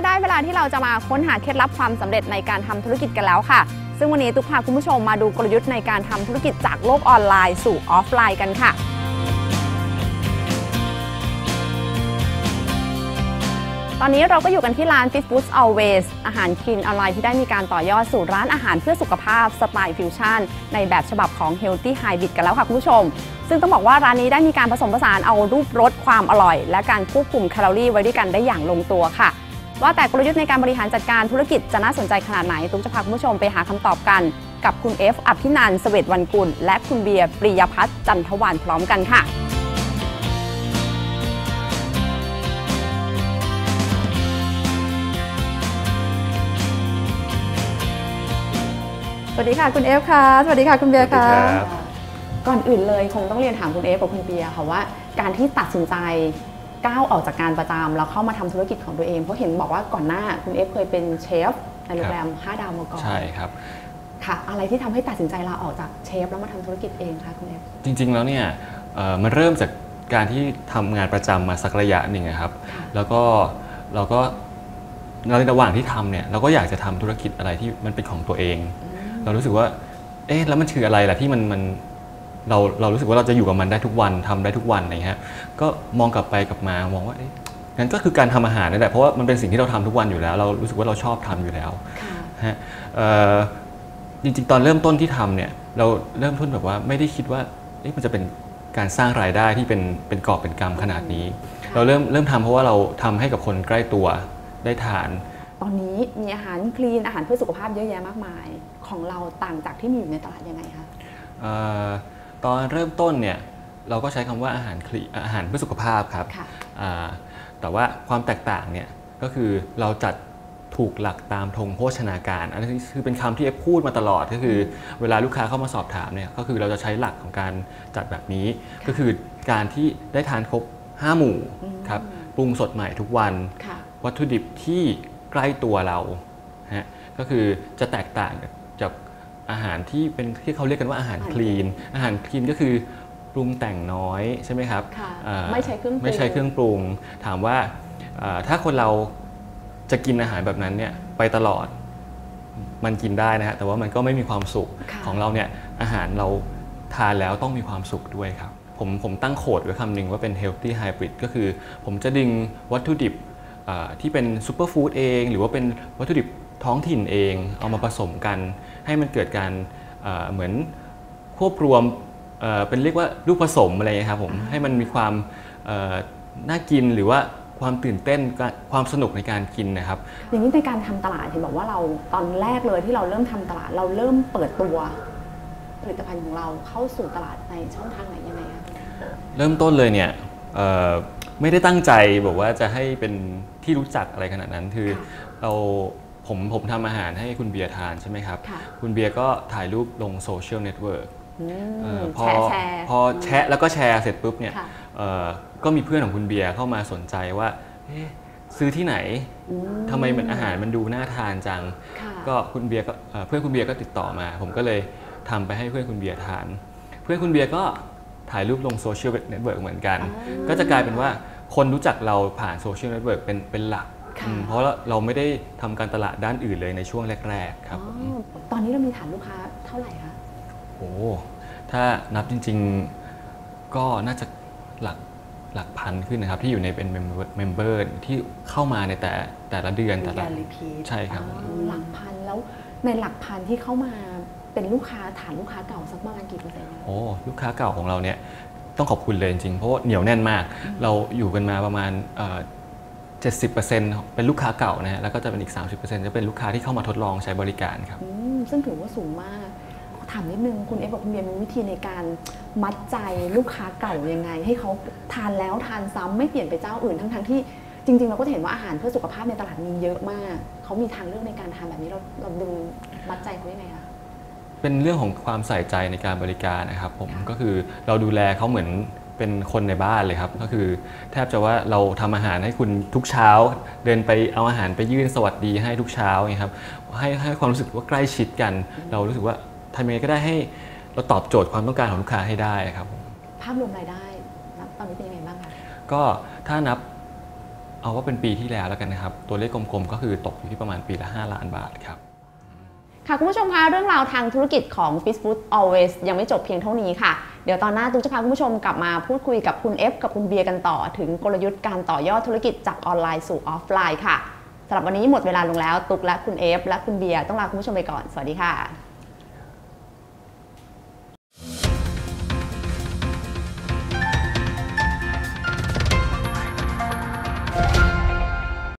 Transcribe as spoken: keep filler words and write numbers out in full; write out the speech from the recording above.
ได้เวลาที่เราจะมาค้นหาเคล็ดลับความสำเร็จในการทำธุรกิจกันแล้วค่ะซึ่งวันนี้ตุ๊กพาคุณผู้ชมมาดูกลยุทธ์ในการทำธุรกิจจากโลกออนไลน์สู่ออฟไลน์กันค่ะตอนนี้เราก็อยู่กันที่ร้าน Fit Foods Always อาหารคลีนออนไลน์ที่ได้มีการต่อยอดสู่ร้านอาหารเพื่อสุขภาพสไตล์ฟิวชั่นในแบบฉบับของ Healthy Hybrid กันแล้วค่ะคุณผู้ชมซึ่งต้องบอกว่าร้านนี้ได้มีการผสมผสานเอารูปรสความอร่อยและการควบคุมแคลอรี่ไว้ด้วยกันได้อย่างลงตัวค่ะว่าแต่กลยุทธ์ในการบริหารจัดการธุรกิจจะน่าสนใจขนาดไหนตุ๊กจะพาคุณผู้ชมไปหาคำตอบกันกับคุณเอฟอภินันท์เสวตวรรณกุลและคุณเบียร์ปริยพัฒน์จันทวรรณพร้อมกันค่ะสวัสดีค่ะคุณเอฟค่ะสวัสดีค่ะคุณเบียร์ค่ะก่อนอื่นเลยคงต้องเรียนถามคุณเอฟกับคุณเบียร์ค่ะว่าการที่ตัดสินใจก้าวออกจากงานประจำแล้วเข้ามาทำธุรกิจของตัวเองเพราะเห็นบอกว่าก่อนหน้าคุณเอฟเคยเป็นเชฟในโรงแรมห้าดาวมาก่อนใช่ครับค่ะอะไรที่ทำให้ตัดสินใจลาออกจากเชฟแล้วมาทำธุรกิจเองคะคุณเอฟจริงๆแล้วเนี่ยมันเริ่มจากการที่ทำงานประจำมาสักระยะหนึ่งครับแล้วก็เราก็ในระหว่างที่ทำเนี่ยเราก็อยากจะทำธุรกิจอะไรที่มันเป็นของตัวเองเรารู้สึกว่าเอ๊ะแล้วมันคืออะไรล่ะที่มันมันเราเรารู้สึกว่าเราจะอยู่กับมันได้ทุกวันทำได้ทุกวันอะไรเงี้ยก็มองกลับไปกลับมามองว่างั้นก็คือการทำอาหารนั่นแหละเพราะว่ามันเป็นสิ่งที่เราทำทุกวันอยู่แล้วเรารู้สึกว่าเราชอบทำอยู่แล้วฮะจริงๆตอนเริ่มต้นที่ทำเนี่ยเราเริ่มต้นแบบว่าไม่ได้คิดว่ามันจะเป็นการสร้างรายได้ที่เป็นเป็นกอบเป็นกำขนาดนี้เราเริ่มเริ่มทำเพราะว่าเราทำให้กับคนใกล้ตัวได้ทานตอนนี้มีอาหารคลีนอาหารเพื่อสุขภาพเยอะแยะมากมายของเราต่างจากที่มีอยู่ในตลาดยังไงคะตอนเริ่มต้นเนี่ยเราก็ใช้คำว่าอาหารคลีอาหารเพื่อสุขภาพครับแต่ว่าความแตกต่างเนี่ยก็คือเราจัดถูกหลักตามธงโภชนาการอันนี้คือเป็นคำที่เอฟพูดมาตลอดก็คือเวลาลูกค้าเข้ามาสอบถามเนี่ยก็คือเราจะใช้หลักของการจัดแบบนี้ก็คือการที่ได้ทานครบห้าหมู่ครับปรุงสดใหม่ทุกวันวัตถุดิบที่ใกล้ตัวเราฮะก็คือจะแตกต่างจากอาหารที่เป็นที่เขาเรียกกันว่าอาหารคลีนอาหารคลีนก็คือปรุงแต่งน้อยใช่ไหมครับไม่ใช้เครื่องปรุงไม่ใช้เครื่องปรุงถามว่าถ้าคนเราจะกินอาหารแบบนั้นเนี่ยไปตลอดมันกินได้นะฮะแต่ว่ามันก็ไม่มีความสุขของเราเนี่ยอาหารเราทานแล้วต้องมีความสุขด้วยครับผมผมตั้งโคดไว้คำหนึ่งว่าเป็น healthy hybrid ก็คือผมจะดึงวัตถุดิบที่เป็นซูเปอร์ฟู้ดเองหรือว่าเป็นวัตถุดิบท้องถิ่นเองเอามาผสมกันให้มันเกิดการเหมือนควบรวมเป็นเรียกว่าลูกผสมอะไรครับผมให้มันมีความน่ากินหรือว่าความตื่นเต้นความสนุกในการกินนะครับอย่างนี้ในการทำตลาดเห็นบอกว่าเราตอนแรกเลยที่เราเริ่มทำตลาดเราเริ่มเปิดตัวผลิตภัณฑ์ของเราเข้าสู่ตลาดในช่องทางไหนยังไงคะเริ่มต้นเลยเนี่ยไม่ได้ตั้งใจบอกว่าจะให้เป็นที่รู้จักอะไรขนาดนั้นคือเราผมผมทำอาหารให้คุณเบียร์ทานใช่ไหมครับคุณเบียร์ก็ถ่ายรูปลงโซเชียลเน็ตเวิร์กพอพอแชะแล้วก็แชร์เสร็จปุ๊บเนี่ยก็มีเพื่อนของคุณเบียร์เข้ามาสนใจว่าซื้อที่ไหนทำไมมันอาหารมันดูน่าทานจังก็คุณเบียร์ก็เพื่อนคุณเบียร์ก็ติดต่อมาผมก็เลยทำไปให้เพื่อนคุณเบียร์ทานเพื่อนคุณเบียร์ก็ถ่ายรูปลงโซเชียลเน็ตเวิร์กเหมือนกันก็จะกลายเป็นว่าคนรู้จักเราผ่านโซเชียลเน็ตเวิร์กเป็นเป็นหลักเพราะเราไม่ได้ทำการตลาดด้านอื่นเลยในช่วงแรกๆครับตอนนี้เรามีฐานลูกค้าเท่าไหร่คะโอ้ถ้านับจริงๆก็น่าจะหลักหลักพันขึ้นนะครับที่อยู่ในเป็นเมมเบอร์ที่เข้ามาในแต่แต่ละเดือนแต่ละใช่ครับหลักพันแล้วในหลักพันที่เข้ามาเป็นลูกค้าฐานลูกค้าเก่าสักประมาณกี่เปอร์เซ็นต์โอ้ลูกค้าเก่าของเราเนี่ยต้องขอบคุณเลยจริงๆเพราะว่าเหนียวแน่นมากเราอยู่กันมาประมาณเจ็ดสิบเปอร์เซ็นต์เป็นลูกค้าเก่านะฮะแล้วก็จะเป็นอีก สามสิบเปอร์เซ็นต์ จะเป็นลูกค้าที่เข้ามาทดลองใช้บริการครับซึ่งถือว่าสูงมากถามนิดนึงคุณเอฟกับคุณเบียร์มีวิธีในการมัดใจลูกค้าเก่ายังไงให้เขาทานแล้วทานซ้ำไม่เปลี่ยนไปเจ้าอื่นทั้งๆที่จริงๆเราก็จะเห็นว่าอาหารเพื่อสุขภาพในตลาดมีเยอะมากเขามีทางเลือกในการทานแบบนี้เราเราดึงมัดใจเขายังไงคะเป็นเรื่องของความใส่ใจในการบริการนะครับผมก็คือเราดูแลเขาเหมือนเป็นคนในบ้านเลยครับก็คือแทบจะว่าเราทำอาหารให้คุณทุกเช้าเดินไปเอาอาหารไปยื่นสวัสดีให้ทุกเช้าไงครับให้ให้ความรู้สึกว่าใกล้ชิดกันเรารู้สึกว่าทำยังไงก็ได้ให้เราตอบโจทย์ความต้องการของลูกค้าให้ได้ครับภาพรวมรายได้ตอนนี้เป็นยังไงบ้างคะก็ถ้านับเอาว่าเป็นปีที่แล้วแล้วกันนะครับตัวเลขกลมๆก็คือตกอยู่ที่ประมาณปีละห้าล้านบาทครับค่ะคุณผู้ชมคะเรื่องราวทางธุรกิจของ Fishfood Always ยังไม่จบเพียงเท่านี้ค่ะเดี๋ยวตอนหน้าตุ๊กจะพาคุณผู้ชมกลับมาพูดคุยกับคุณเอฟกับคุณเบียร์กันต่อถึงกลยุทธ์การต่อยอดธุรกิจจากออนไลน์สู่ออฟไลน์ค่ะสำหรับวันนี้หมดเวลาลงแล้วตุ๊กและคุณเอฟและคุณเบียร์ต้องลาคุณผู้ชมไปก่อนสวัสดีค่ะ